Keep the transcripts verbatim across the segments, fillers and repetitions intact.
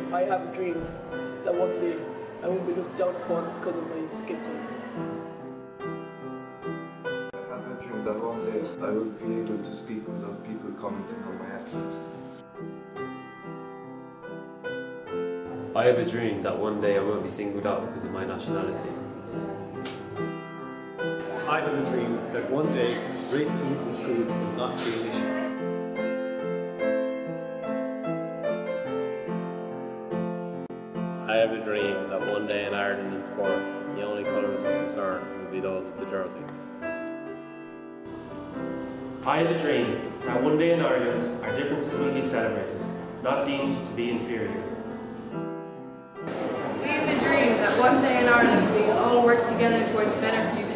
I have a dream that one day I won't be looked down upon because of my skin colour. I have a dream that one day I will be able to speak without people commenting on my accent. I have a dream that one day I won't be singled out because of my nationality. I have a dream that one day racism in schools will not be an issue. I have a dream that one day in Ireland in sports, the only colours of concern will be those of the jersey. I have a dream that one day in Ireland our differences will be celebrated, not deemed to be inferior. We have a dream that one day in Ireland we will all work together towards a better future.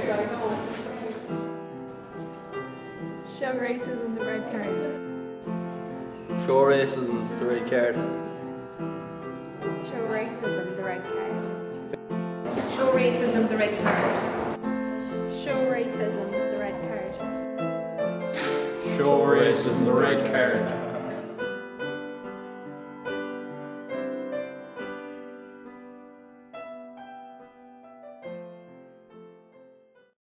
Show racism the red card. Show racism the red card. Show racism the red card. Show racism the red card. Show racism the red card. Show racism the red card.